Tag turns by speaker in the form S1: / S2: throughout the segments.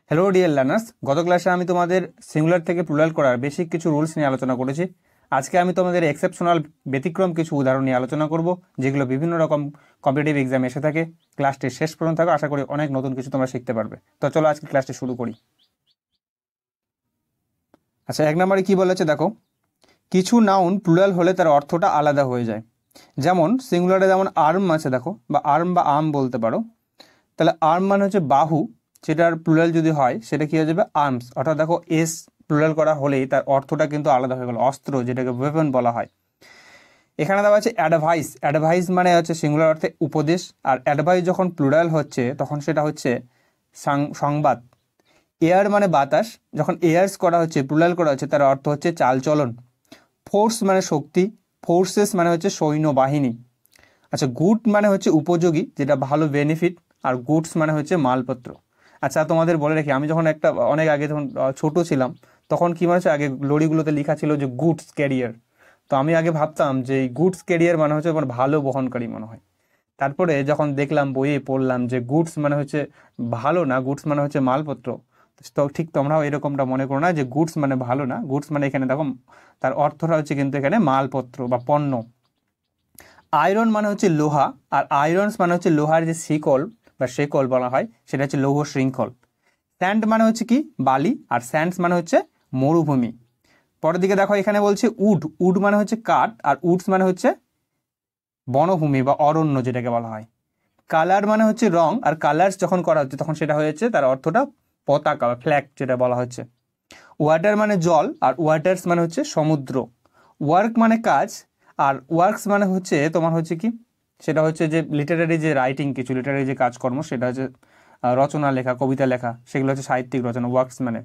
S1: Hello dear learners, গত ক্লাসে আমি তোমাদের সিঙ্গুলার থেকে প্লুরাল করার বেসিক কিছু রুলস নিয়ে আলোচনা করেছি। আজকে আমি তোমাদের এক্সেপশনাল ব্যতিক্রম কিছু উদাহরণ নিয়ে আলোচনা করব, যেগুলো বিভিন্ন রকম কম্পিটিটিভ এক্সামে এসে থাকে। ক্লাসটি শেষ পর্যন্ত থাকো, আশা করি অনেক নতুন কিছু তোমরা শিখতে পারবে। তো চলো আজকে ক্লাসটি শুরু করি। আচ্ছা, 1 নম্বরে কি বলেছে দেখো, কিছু নাউন প্লুরাল হলে তার অর্থটা আলাদা হয়ে যায়। যেমন সিঙ্গুলারে যেমন আর্ম আছে দেখো, বা আর্ম বা আর্ম বলতে পারো। তাহলে আর্ম মানে হচ্ছে বাহু, যেটার প্লুরাল যদি হয় সেটা কি হয়ে যাবে আর্মস। অর্থাৎ দেখো এস প্লুরাল করা হলেই তার অর্থটা কিন্তু আলাদা হয়ে গেল, অস্ত্র, যেটাকে ওয়েপন বলা হয়। এখানে দেওয়া আছে অ্যাডভাইস। অ্যাডভাইস মানে হচ্ছে সিঙ্গুলার অর্থে উপদেশ, আর অ্যাডভাইস যখন প্লুরাল হচ্ছে তখন সেটা হচ্ছে সংবাদ। এয়ার মানে বাতাস, যখন এয়ার্স করা হচ্ছে প্লুরাল করা হচ্ছে তার অর্থ হচ্ছে চালচলন। ফোর্স মানে শক্তি, ফোর্সেস মানে হচ্ছে সৈন্যবাহিনী। আচ্ছা, গুড মানে হচ্ছে উপযোগী, যেটা ভালো বেনিফিট, আর গুডস মানে হচ্ছে মালপত্র। আচ্ছা, তোমাদের বলে রাখি, আমি যখন অনেক আগে যখন ছোট ছিলাম তখন কি মানে হচ্ছে আগে লরিগুলোতে লেখা ছিল যে গুডস ক্যারিয়ার। তো আমি আগে ভাবতাম যে এই গুডস ক্যারিয়ার মানে হচ্ছে আমার ভালো বহনকারী মনে হয়। তারপরে যখন দেখলাম বইয়ে পড়লাম যে গুডস মানে হচ্ছে ভালো না, গুডস মানে হচ্ছে মালপত্র। তো ঠিক তোমরাও এরকমটা মনে করো না যে গুডস মানে ভালো না, গুডস মানে এখানে দেখো তার অর্থটা হচ্ছে কিন্তু এখানে মালপত্র বা পণ্য। আয়রন মানে হচ্ছে লোহা, আর আয়রনস মানে হচ্ছে লোহার যে শিকল বা শেকল বলা হয়, সেটা হচ্ছে লৌহ শৃঙ্খল। স্যান্ড মানে হচ্ছে কি বালি, আর স্যান্ডস মানে হচ্ছে মরুভূমি। পরের দিকে দেখো এখানে বলছে উড। উড মানে হচ্ছে কাঠ, আর উডস মানে হচ্ছে বনভূমি বা অরণ্য, যেটাকে বলা হয়। কালার মানে হচ্ছে রং, আর কালার্স যখন করা হচ্ছে তখন সেটা হয়েছে তার অর্থটা পতাকা বা ফ্ল্যাগ, যেটা বলা হচ্ছে। ওয়াটার মানে জল, আর ওয়াটার্স মানে হচ্ছে সমুদ্র। ওয়ার্ক মানে কাজ, আর ওয়ার্কস মানে হচ্ছে তোমার হচ্ছে কি, সেটা হচ্ছে যে লিটারারি যে রাইটিং, কিছু লিটারারি যে কাজকর্ম, সেটা হচ্ছে রচনা লেখা, কবিতা লেখা, সেগুলো হচ্ছে সাহিত্যিক রচনা। ওয়ার্কস মানে।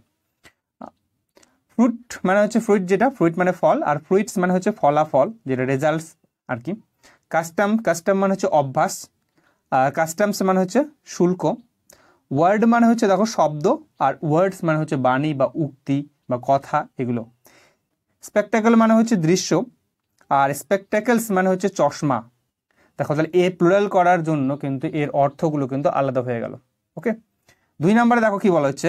S1: ফ্রুট মানে হচ্ছে ফ্রুইট, যেটা ফ্রুইট মানে ফল, আর ফ্রুইটস মানে হচ্ছে ফলাফল, যেটা রেজাল্টস আর কি। কাস্টম, কাস্টম মানে হচ্ছে অভ্যাস, আর কাস্টমস মানে হচ্ছে শুল্ক। ওয়ার্ড মানে হচ্ছে দেখো শব্দ, আর ওয়ার্ডস মানে হচ্ছে বাণী বা উক্তি বা কথা, এগুলো। স্পেকটাকল মানে হচ্ছে দৃশ্য, আর স্পেকটাকেলস মানে হচ্ছে চশমা। দেখো তাহলে এ প্লুরাল করার জন্য কিন্তু এর অর্থগুলো কিন্তু আলাদা হয়ে গেল। ওকে, 2 নম্বরে দেখো কি বলা হচ্ছে,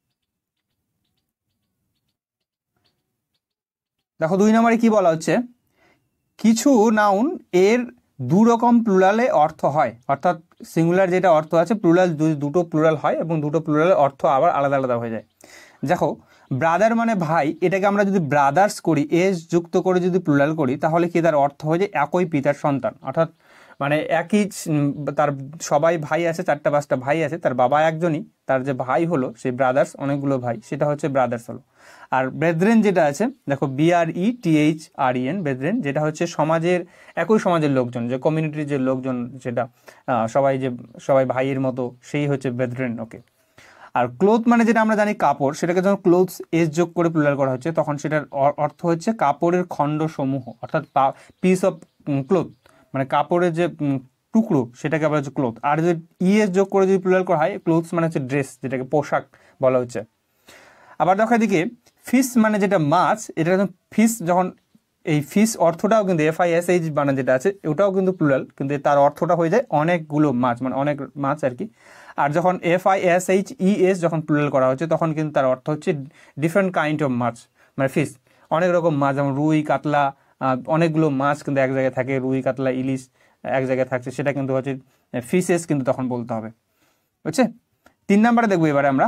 S1: দেখো 2 নম্বরে কি বলা হচ্ছে, কিছু নাউন এর দুরকম প্লুরালে অর্থ হয়। অর্থাৎ সিঙ্গুলার যেটা অর্থ আছে, প্লুরাল দুটো প্লুরাল হয় এবং দুটো প্লুরালের অর্থ আবার আলাদা আলাদা হয়ে যায়। দেখো ব্রাদার মানে ভাই, এটাকে আমরা যদি ব্রাদার্স করি, এস যুক্ত করে যদি প্লুরাল করি, তাহলে কি তার অর্থ হয়ে যায় একই পিতার সন্তান। অর্থাৎ মানে একই তার সবাই ভাই আছে, 4-5টা ভাই আছে, তার বাবা একজনই, তার যে ভাই হলো সেই ব্রাদার্স, অনেকগুলো ভাই, সেটা হচ্ছে ব্রাদার্স হলো। আর ব্রেদরেন যেটা আছে দেখো, BRETHREN, ব্রেদরেন, যেটা হচ্ছে সমাজের, একই সমাজের লোকজন, যে কমিউনিটির যে লোকজন, যেটা সবাই ভাইয়ের মতো, সেই হচ্ছে ব্রেদরেন। ওকে। আর ক্লোথ মানে যেটা আমরা জানি কাপড়, সেটাকে যখন ক্লোথস এস যোগ করে প্লুরাল করা হচ্ছে তখন সেটার অর্থ হচ্ছে কাপড়ের খণ্ড সমূহ, অর্থাৎ পিস অফ ক্লোথ, মানে কাপড়ের যে টুকরো, সেটাকে আবার হচ্ছে ক্লোথ। আর যদি ইএস যোগ করে যদি প্লুরাল করা হয়, ক্লোথস মানে হচ্ছে ড্রেস, যেটাকে পোশাক বলা হচ্ছে। আবার দেখো এদিকে ফিশ মানে যেটা মাছ, এটা ফিশ, যখন এই ফিশ অর্থটাও কিন্তু FISH মানে যেটা আছে, ওটাও কিন্তু প্লুরাল, কিন্তু তার অর্থটা হয়ে যায় অনেকগুলো মাছ, মানে অনেক মাছ আর কি। আর যখন FISHES যখন প্লুরাল করা হচ্ছে তখন কিন্তু তার অর্থ হচ্ছে ডিফারেন্ট কাইন্ড অফ মাছ, মানে ফিশ, অনেক রকম মাছ, যেমন রুই, কাতলা, অনেকগুলো মাছ কিন্তু এক জায়গায় থাকে, রুই, কাতলা, ইলিশ এক জায়গায় থাকছে, সেটা কিন্তু হচ্ছে ফিশেস কিন্তু তখন বলতে হবে। বুঝছে? 3 নম্বরে দেখবো এবারে আমরা।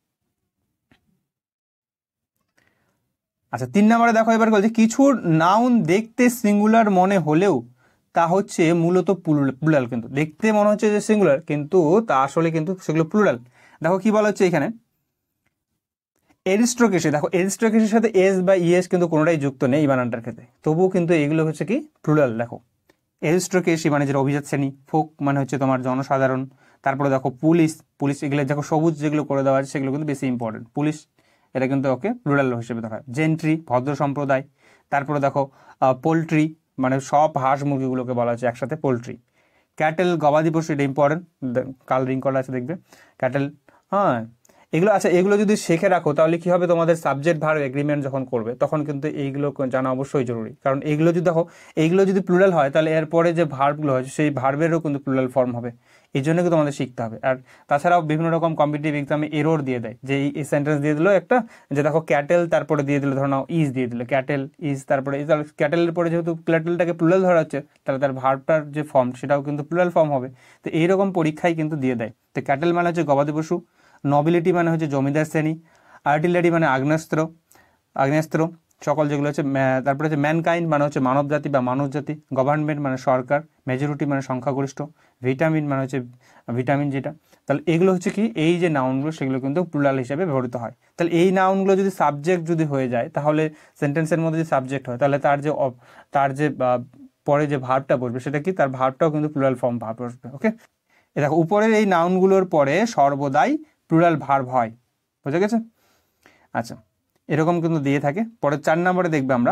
S1: আচ্ছা, 3 নম্বরে দেখো এবার বলছে, কিছু নাউন দেখতে সিঙ্গুলার মনে হলেও তা হচ্ছে মূলত প্লুরাল। কিন্তু দেখতে মনে হচ্ছে যে সিঙ্গুলার, কিন্তু তা আসলে কিন্তু সেগুলো প্লুরাল। দেখো কি বলা হচ্ছে এখানে, এরিস্ট্রোকেসি। দেখো এরিস্ট্রোকেসির সাথে এস বা ইএস কিন্তু কোনোটাই যুক্ত নেই এই বানানটার ক্ষেত্রে, তবুও কিন্তু এগুলো হচ্ছে কি প্লুরাল। দেখো এরিস্ট্রোকেসি মানে যেটা অভিজাত শ্রেণী, ফোক মানে হচ্ছে তোমার জনসাধারণ। তারপরে দেখো পুলিশ, পুলিশ এগুলো দেখো সবুজ যেগুলো করে দেওয়া আছে সেগুলো কিন্তু বেশি ইম্পর্টেন্ট। পুলিশ এটা কিন্তু ওকে প্লুরাল হিসেবে দেখা হয়। জেন্ট্রি ভদ্র সম্প্রদায়। তারপরে দেখো পোলট্রি, মানে সব হাঁস মুরগিগুলোকে বলা হচ্ছে একসাথে পোলট্রি। ক্যাটেল গবাদি পশু, এটা ইম্পর্টেন্ট, কালারিং করা আছে দেখবে ক্যাটেল। হ্যাঁ, এগুলো আচ্ছা, এগুলো যদি শিখে রাখো তাহলে কি হবে, তোমাদের সাবজেক্ট ভার্ব এগ্রিমেন্ট যখন করবে তখন কিন্তু এইগুলো জানা অবশ্যই জরুরি। কারণ এইগুলো যদি দেখো, এইগুলো যদি প্লুরাল হয় তাহলে এরপরে যে ভার্বগুলো হয় সেই ভার্বেরও কিন্তু প্লুরাল ফর্ম হবে। এই জন্য কিন্তু আমাদের শিখতে হবে। আর তাছাড়াও বিভিন্ন রকম কম্পিটিটিভ এক্সামে এরর দিয়ে দেয়, যে এই সেন্টেন্স দিয়ে দিল একটা, যে দেখো ক্যাটেল তারপরে দিয়ে দিল ধরো নাও ইজ দিয়ে দিল, ক্যাটেল ইজ তারপরে ক্যাটেলের পরে যেহেতু ক্যাটেলটাকে প্লুরাল ধরা হচ্ছে, তাহলে তার ভার্বটার যে ফর্ম সেটাও কিন্তু প্লুরাল ফর্ম হবে। তো এইরকম পরীক্ষায় কিন্তু দিয়ে দেয়। তো ক্যাটেল মানে হচ্ছে গবাদি পশু, নবিলিটি মানে হচ্ছে জমিদার শ্রেণী, আর্টিলারি মানে আগ্নেয়াস্ত্র, আগ্নেয়াস্ত্র সকল যেগুলো হচ্ছে, তারপরে হচ্ছে ম্যানকাইন্ড মানে হচ্ছে মানব জাতি বা মানব জাতি, গভর্নমেন্ট মানে সরকার, মেজরিটি মানে সংখ্যাগরিষ্ঠ, ভিটামিন মানে হচ্ছে ভিটামিন যেটা। তাহলে এগুলো হচ্ছে কি, এই যে নাউনগুলো সেগুলো কিন্তু প্লুরাল হিসেবে ব্যবহৃত হয়। তাহলে এই নাউনগুলো যদি সাবজেক্ট যদি হয়ে যায়, তাহলে সেন্টেন্সের মধ্যে যদি সাবজেক্ট হয়, তাহলে তার যে পরে যে ভার্বটা বসবে সেটা কি, তার ভার্বটাও কিন্তু প্লুরাল ফর্ম ভার্ব বসবে। ওকে, দেখো উপরের এই নাউনগুলোর পরে সর্বদাই প্লুরাল ভার্ব হয়, বুঝে গেছে? আচ্ছা, এরকম কিন্তু দিয়ে থাকে। পরে 4 নম্বরে দেখবে আমরা,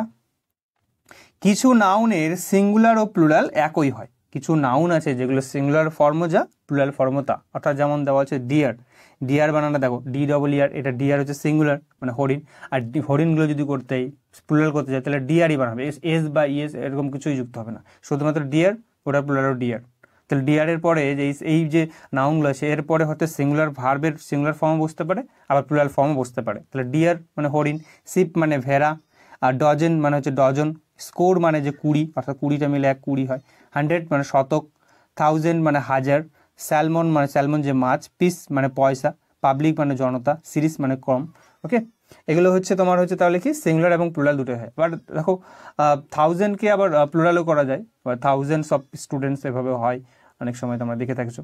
S1: কিছু নাউনের সিঙ্গুলার ও প্লুরাল একই হয়। কিছু নাউন আছে যেগুলো সিঙ্গুলার ফর্মও যা, প্লুরাল ফর্মও তা। অর্থাৎ যেমন দেওয়া আছে ডিয়ার, ডিয়ার বানানো দেখো DEER, এটা ডিয়ার হচ্ছে সিঙ্গুলার মানে হরিণ, আর হরিণগুলো যদি প্লুরাল করতে যায় তাহলে ডিয়ারই বানাবে, এস বা ইএস এরকম কিছুই যুক্ত হবে না, শুধুমাত্র ডিয়ার, ওটা প্লুরালও ডিয়ার। তাহলে ডিয়ারের পরে যে এই যে নাউনগুলো আছে এর পরে হয়তো সিঙ্গুলার ভার্বের সিঙ্গুলার ফর্মও বসতে পারে, আবার প্লুরাল ফর্মও বসতে পারে। তাহলে ডিয়ার মানে হরিণ, শিপ মানে ভেড়া, আর ডজন মানে হচ্ছে ডজন, স্কোর মানে যে 20, অর্থাৎ 20টা মিলে 1 20 হয়, 100 মানে শতক, 1000 মানে হাজার, স্যালমন মানে স্যালমন যে মাছ, পিস মানে পয়সা, পাবলিক মানে জনতা, সিরিজ মানে কম। ওকে, এগুলো হচ্ছে তোমার হচ্ছে তাহলে কি সিঙ্গুলার এবং প্লুরাল দুটোই হয়। বাট দেখো 1000কে আবার প্লুরালও করা যায়, বা থাউজেন্ডস অফ স্টুডেন্টস এভাবে হয় অনেক সময় তোমরা দেখে থাকছো।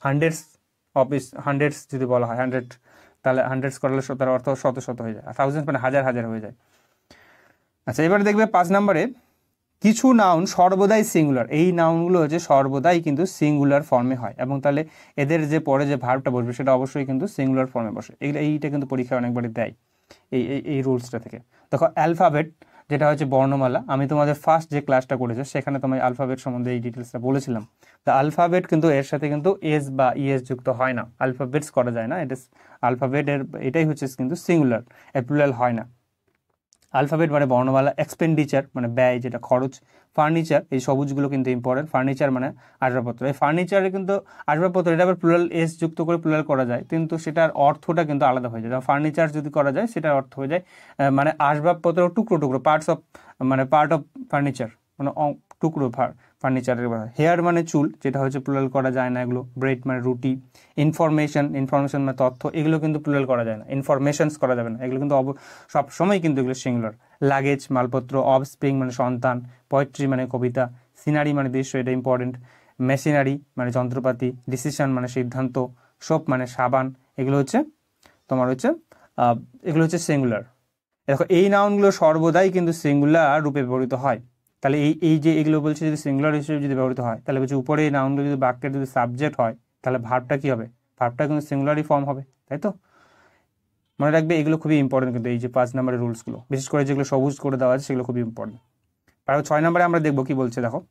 S1: হান্ড্রেডস যদি বলা হয় 100, তাহলে হান্ড্রেডস করলে তার অর্থ শত শত হয়ে যায়, আর থাউজেন্ড মানে হাজার হাজার হয়ে যায়। আচ্ছা, এবারে দেখবে 5 নম্বরে, কিছু নাউন সর্বদাই সিঙ্গুলার। এই নাউনগুলো হচ্ছে সর্বদাই কিন্তু সিঙ্গুলার ফর্মে হয়, এবং তাহলে এদের যে পরে যে ভার্বটা বসবে সেটা অবশ্যই কিন্তু সিঙ্গুলার ফর্মে বসে। এইটা কিন্তু পরীক্ষায় অনেকবারই দেয় এই রুলসটা থেকে। দেখো অ্যালফাবেট যেটা হচ্ছে বর্ণমালা, আমি তোমাদের ফার্স্ট যে ক্লাসটা করেছো সেখানে তোমার অ্যালফাবেট সম্বন্ধে এই ডিটেলসটা বলেছিলাম। তা অ্যালফাবেট কিন্তু এর সাথে কিন্তু এস বা ইএস যুক্ত হয় না, অ্যালফাবেটস করা যায় না, এটা অ্যালফাবেটের এটাই হচ্ছে কিন্তু সিঙ্গুলার, প্লুরাল হয় না। অ্যালফাবেট মানে বর্ণমালা, এক্সপেন্ডিচার মানে ব্যয় যেটা খরচ, ফার্নিচার এই সবুজগুলো কিন্তু ইম্পর্টেন্ট, ফার্নিচার মানে আসবাবপত্র। এই ফার্নিচারে কিন্তু আসবাবপত্র এটা আবার প্লুরাল এস যুক্ত করে প্লুরাল করা যায়, কিন্তু সেটার অর্থটা কিন্তু আলাদা হয়ে যায়। ফার্নিচার যদি করা যায় সেটার অর্থ হয়ে যায় মানে আসবাবপত্র টুকরো টুকরো, পার্ট অফ ফার্নিচার মানে টুকরো ফার্নিচারের। হেয়ার মানে চুল, যেটা হচ্ছে প্লুরাল করা যায় না এগুলো। ব্রেড মানে রুটি, ইনফরমেশন মানে তথ্য, এগুলো কিন্তু প্লুরাল করা যায় না, ইনফরমেশনস করা যাবে না, এগুলো কিন্তু সব সময় কিন্তু এগুলো সিঙ্গুলার। লাগেজ মালপত্র, অফস্প্রিং মানে সন্তান, পোয়েট্রি মানে কবিতা, সিনারি মানে দৃশ্য, এটা ইম্পর্টেন্ট, মেশিনারি মানে যন্ত্রপাতি, ডিসিশন মানে সিদ্ধান্ত, সোপ মানে সাবান, এগুলো হচ্ছে তোমার হচ্ছে এগুলো হচ্ছে সিঙ্গুলার। দেখো এই নাউনগুলো সর্বদাই কিন্তু সিঙ্গুলার রূপে ব্যবহৃত হয়। তাহলে এই যে এগুলো বলছে যদি সিঙ্গুলার হিসেবে যদি ব্যবহৃত হয়, তাহলে বলছে উপরে এই নাউনগুলো যদি বাক্যের যদি সাবজেক্ট হয়, তাহলে ভার্বটা কি হবে, ভার্বটা কিন্তু সিঙ্গুলারই ফর্ম হবে, তাই তো? মনে রাখবে এগুলো খুবই ইম্পর্টেন্ট, কিন্তু এই যে 5 নম্বরের রুলসগুলো, বিশেষ করে যেগুলো সবুজ করে দেওয়া আছে সেগুলো খুবই ইম্পর্টেন্ট। আর 6 নম্বরে আমরা দেখবো কি বলছে। দেখো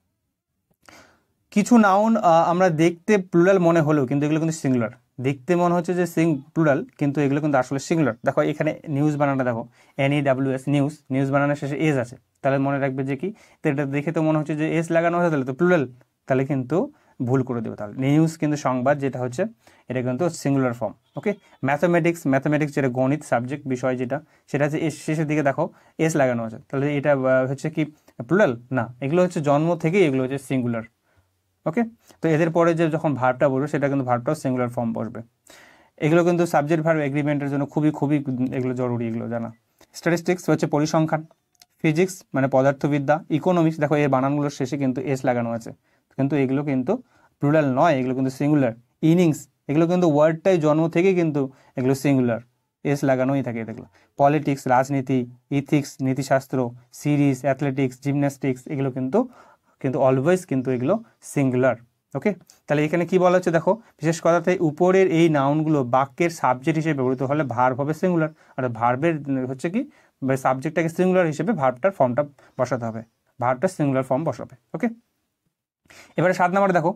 S1: কিছু নাউন আমরা দেখতে প্লুরাল মনে হলেও কিন্তু এগুলো কিন্তু সিঙ্গুলার। দেখতে মনে হচ্ছে যে প্লুরাল, কিন্তু এগুলো কিন্তু আসলে সিঙ্গুলার। দেখো এখানে নিউজ বানানটা দেখো, NEWS নিউজ বানানোর শেষে এস আছে, তাহলে মনে রাখবে যে কি, তো এটা দেখে তো মনে হচ্ছে যে এস লাগানো হয়েছে, তাহলে তো প্লুরাল, তাহলে কিন্তু ভুল করে দেবো। তাহলে নিউজ কিন্তু সংবাদ যেটা হচ্ছে এটা কিন্তু সিঙ্গুলার ফর্ম। ওকে, ম্যাথমেটিক্স যেটা গণিত সাবজেক্ট বিষয় যেটা, সেটা হচ্ছে এস শেষের দিকে দেখো এস লাগানো আছে, তাহলে এটা হচ্ছে কি প্লুরাল না, এগুলো হচ্ছে জন্ম থেকেই এগুলো হচ্ছে সিঙ্গুলার। ওকে, তো এদের পরে যে যখন ভার্বটা বলবে সেটা কিন্তু ভার্বটাও সিঙ্গুলার ফর্ম বসবে। এগুলো কিন্তু সাবজেক্ট ভার্ব এগ্রিমেন্টের জন্য খুবই এগুলো জরুরি, এগুলো জানা। স্ট্যাটিস্টিক্স হচ্ছে পরিসংখ্যান, ফিজিক্স মানে পদার্থবিদ্যা, ইকোনমিক্স দেখো এর বানানগুলোর শেষে কিন্তু এস লাগানো আছে, কিন্তু এগুলো কিন্তু প্লুরাল নয়, এগুলো কিন্তু সিঙ্গুলার। ইনিংস এগুলো কিন্তু ওয়ার্ডটাই জন্ম থেকেই কিন্তু এগুলো সিঙ্গুলার, এস লাগানোই থাকে এগুলো। পলিটিক্স রাজনীতি, ইথিক্স নীতিশাস্ত্র, সিরিজ অ্যাথলেটিক্স জিমন্যাস্টিক্স, এগুলো কিন্তু অলওয়েজ কিন্তু এগুলো সিঙ্গুলার। ওকে, তাহলে এখানে কি বলা হচ্ছে দেখো, বিশেষ কথাতে উপরের এই নাউনগুলো বাক্যের সাবজেক্ট হিসেবে ব্যবহৃত হলে ভার্ব হবে সিঙ্গুলার, আর ভার্বের হচ্ছে কি সাবজেক্টটাকে সিঙ্গুলার হিসেবে ভার্বটার ফর্মটা বসাতে হবে, ভার্বটা সিঙ্গুলার ফর্ম বসাবে। ওকে, এবারে 7 নম্বরে দেখো,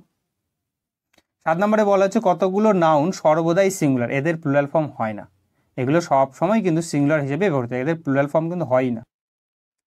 S1: 7 নম্বরে বলা হচ্ছে কতগুলো নাউন সর্বদাই সিঙ্গুলার, এদের প্লুরাল ফর্ম হয় না। এগুলো সব সময় কিন্তু সিঙ্গুলার হিসেবে ব্যবহৃত, এদের প্লুরাল ফর্ম কিন্তু হয় না।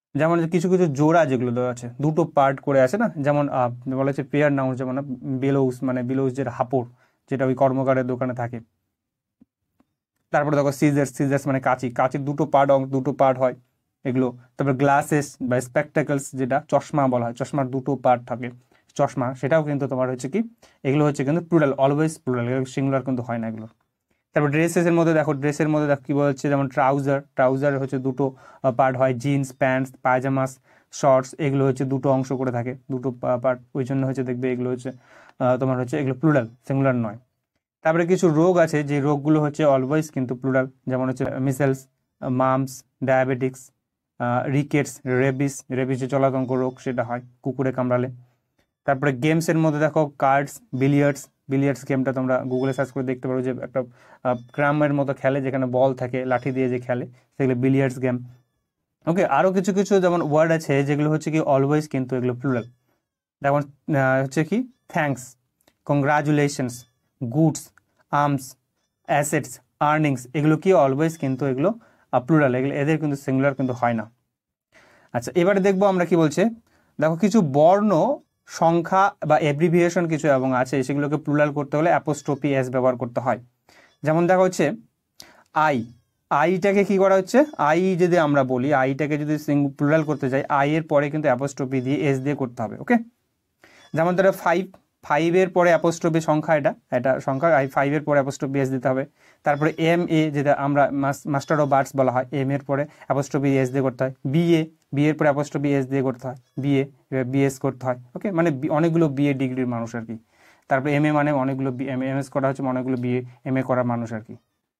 S1: যেমন কিছু কিছু জোড়া যেগুলো দেওয়া আছে, দুটো পার্ট করে আছে না, যেমন বলা হচ্ছে পেয়ার নাউন, যেমন বেলৌস, মানে বেলৌস যেটা হাঁপড়, যেটা ওই কর্মকারের দোকানে থাকে। তারপরে দেখো সিজার্স, সিজার্স মানে কাঁচি, কাঁচির দুটো পার্ট হয় এগুলো। তারপর গ্লাসেস বা স্পেকটাকলস, যেটা চশমা বলা হয়, চশমার দুটো পার্ট থাকে চশমা, সেটাও কিন্তু তোমার হচ্ছে কি, এগুলো হচ্ছে কিন্তু প্লুরাল, অলওয়েজ প্লুরাল, সিঙ্গুলার কিন্তু হয় না এগুলো। তারপর ড্রেসেসের মধ্যে দেখো, ড্রেসের মধ্যে দেখো কি বলছে, যেমন ট্রাউজার, ট্রাউজার হচ্ছে দুটো পার্ট হয়, জিন্স প্যান্টস, পায়জামাস, শর্টস, এগুলো হচ্ছে দুটো অংশ করে থাকে, দুটো পার্ট, ওই জন্য হচ্ছে দেখবে এগুলো হচ্ছে তোমার হচ্ছে এগুলো প্লুরাল, সিঙ্গুলার নয়। তারপরে কিছু রোগ আছে যে রোগগুলো হচ্ছে অলওয়েজ কিন্তু প্লুরাল, যেমন হচ্ছে measles, mumps, diabetics, rickets, rabies, rabies যে জলাতঙ্ক রোগ সেটা হয় কুকুরে কামড়ালে। তারপরে গেমসের মধ্যে দেখো কার্ডস, বিলিয়ার্ডস, বিলিয়ার্ডস গেমটা তোমরা গুগলে সার্চ করে দেখতে পারো, যে একটা ক্রামের মতো খেলে, যেখানে বল থাকে, লাঠি দিয়ে যে খেলে, সেগুলো বিলিয়ার্ডস গেম। ওকে, আরও কিছু কিছু যেমন ওয়ার্ড আছে যেগুলো হচ্ছে কি অলওয়েজ কিন্তু এগুলো প্লুরাল, যেমন হচ্ছে কি thanks, congratulations, goods, arms, assets, earnings, এগুলো কি অলওয়েজ কিন্তু এগুলো প্লুরাল, এগুলো এদের কিন্তু সিঙ্গুলার কিন্তু হয় না। আচ্ছা, এবারে দেখবো আমরা কি বলছে, দেখো কিছু বর্ণ, সংখ্যা বা অ্যাব্রিভিয়েশন কিছু এবং আছে, সেগুলোকে প্লুরাল করতে হলে অ্যাপোস্ট্রফি এস ব্যবহার করতে হয়। যেমন দেখো হচ্ছে আই, আইটাকে কি করা হচ্ছে, আই যদি আমরা বলি, আইটাকে যদি প্লুরাল করতে যাই, আই এর পরে কিন্তু অ্যাপোস্ট্রফি দিয়ে এস দিয়ে করতে হবে। ওকে, যেমন ধরো ফাইভ, ফাইভের পরে অ্যাপোস্ট্রফি সংখ্যা, এটা সংখ্যা, ফাইভের পরে অ্যাপোস্ট্রফি এস দিতে হবে। তারপরে এম এ, যেটা আমরা মাস্টার অফ আর্টস বলা হয়, এম এর পরে অ্যাপোস্ট্রফি এস দিয়ে করতে হয়। বিএ, বিএর পরে অ্যাপোস্ট্রফি এস দিয়ে করতে হয়, বিএ, বিএস করতে হয়। ওকে, মানে অনেকগুলো বিএ ডিগ্রির মানুষ আর কি। তারপরে এম এ মানে অনেকগুলো এম এস করা হচ্ছে, অনেকগুলো বিএ এম এ করা মানুষ আর কি।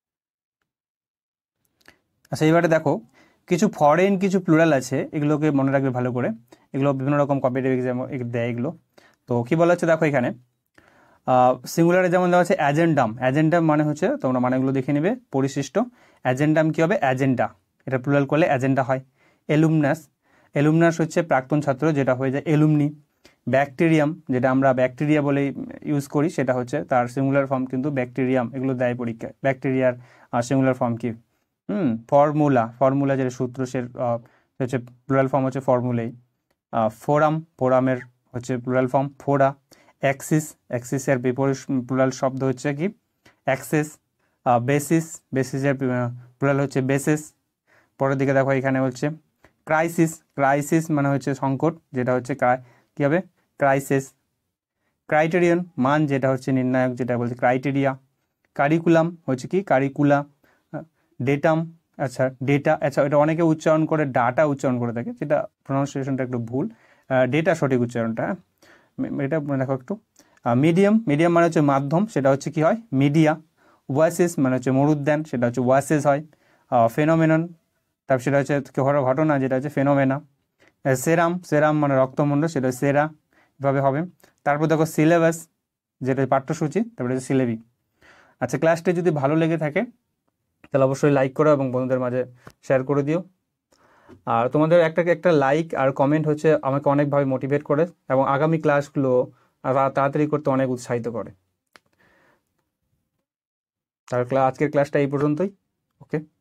S1: আচ্ছা, এবারে দেখো কিছু ফরেন কিছু প্লুরাল আছে, এগুলোকে মনে রাখবে ভালো করে, এগুলো বিভিন্ন রকম কম্পিটিটিভ এক্সাম দেয় এগুলো। তো কি বলা হচ্ছে দেখো এখানে, সিঙ্গুলারে যেমন দেওয়া আছে অ্যাজেন্ডাম, অ্যাজেন্ডাম মানে হচ্ছে, তোমরা মানেগুলো দেখে নেবে, পরিশিষ্ট। অ্যাজেন্ডাম কী হবে, অ্যাজেন্ডা, এটা প্লুরাল করলে অ্যাজেন্ডা হয়। এলুমনাস, এলুমনাস হচ্ছে প্রাক্তন ছাত্র, যেটা হয়ে যায় এলুমনি। ব্যাকটেরিয়াম, যেটা আমরা ব্যাকটেরিয়া বলে ইউজ করি, সেটা হচ্ছে তার সিঙ্গুলার ফর্ম কিন্তু ব্যাকটেরিয়াম, এগুলো দেয় পরীক্ষায়, ব্যাকটেরিয়ার সিঙ্গুলার ফর্ম কি। ফর্মুলা, ফর্মুলা যেটা সূত্র, সে হচ্ছে প্লুরাল ফর্ম হচ্ছে ফর্মুলাই। ফোরাম, ফোরামের হচ্ছে প্লুরাল ফর্ম ফোরা। অ্যাক্সিস, অ্যাক্সিসের বিপরীত প্লুরাল শব্দ হচ্ছে কি অ্যাক্সেস। বেসিস, বেসিসের প্লুরাল হচ্ছে বেসেস। পরের দিকে দেখো এখানে হচ্ছে ক্রাইসিস, ক্রাইসিস মানে হচ্ছে সংকট, যেটা হচ্ছে কী হবে ক্রাইসিস। ক্রাইটেরিয়ন, মান যেটা হচ্ছে নির্ণায়ক, যেটা বলছে ক্রাইটেরিয়া। কারিকুলাম হচ্ছে কি কারিকুলা। ডেটাম, আচ্ছা ডেটা, আচ্ছা এটা অনেকে উচ্চারণ করে ডাটা উচ্চারণ করে থাকে, যেটা প্রনাউন্সিয়েশনটা একটু ভুল, ডেটা সঠিক উচ্চারণটা, এটা মনে রাখো একটু। মিডিয়াম, মিডিয়াম মানে হচ্ছে মাধ্যম, সেটা হচ্ছে কি হয় মিডিয়া। ওয়াসেস মানে হচ্ছে মরুদ্যান, সেটা হচ্ছে ওয়াসেস হয়। ফেনোমেনন, তারপর সেটা হচ্ছে ঘটনা, যেটা হচ্ছে ফেনোমেনা। সেরাম, সেরাম মানে রক্তমণ্ড, সেটা সেরা, এভাবে হবে। তারপর দেখো সিলেবাস, যেটা পাঠ্যসূচি, তারপরে হচ্ছে সিলেবি। আচ্ছা, ক্লাসটি যদি ভালো লেগে থাকে তাহলে অবশ্যই লাইক করো এবং বন্ধুদের মাঝে শেয়ার করে দিও। আর তোমাদের একটা লাইক আর কমেন্ট হচ্ছে আমাকে অনেকভাবে মোটিভেট করে এবং আগামী ক্লাসগুলো তাড়াতাড়ি করতে অনেক উৎসাহিত করে। তার আজকের ক্লাসটা এই পর্যন্তই। ওকে।